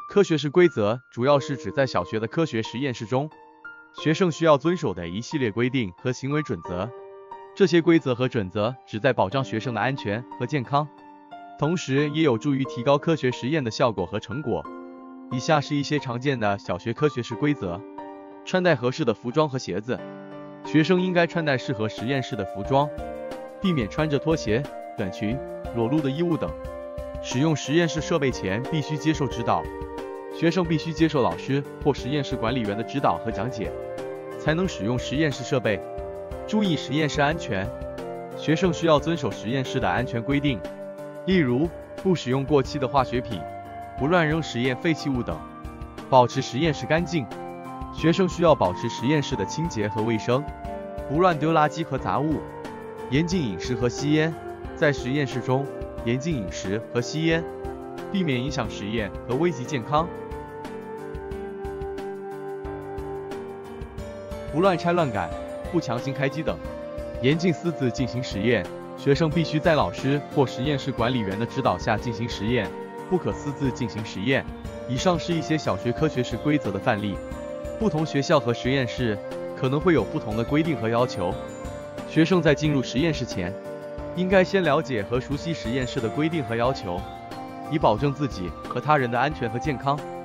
科学室规则主要是指在小学的科学实验室中，学生需要遵守的一系列规定和行为准则。这些规则和准则旨在保障学生的安全和健康，同时也有助于提高科学实验的效果和成果。以下是一些常见的小学科学室规则：穿戴合适的服装和鞋子，学生应该穿戴适合实验室的服装，避免穿着拖鞋、短裙、裸露的衣物等。使用实验室设备前必须接受指导，学生必须接受老师或实验室管理员的指导和讲解，才能使用实验室设备。注意实验室安全，学生需要遵守实验室的安全规定，例如不使用过期的化学品，不乱扔实验废弃物等，保持实验室干净。学生需要保持实验室的清洁和卫生，不乱丢垃圾和杂物，严禁饮食和吸烟。在实验室中，严禁饮食和吸烟，避免影响实验和危及健康。不乱拆乱改，不强行开机等，严禁私自进行实验。学生必须在老师或实验室管理员的指导下进行实验，不可私自进行实验。以上是一些小学科学室规则的范例，不同学校和实验室可能会有不同的规定和要求。学生在进入实验室前，应该先了解和熟悉实验室的规定和要求，以保证自己和他人的安全和健康。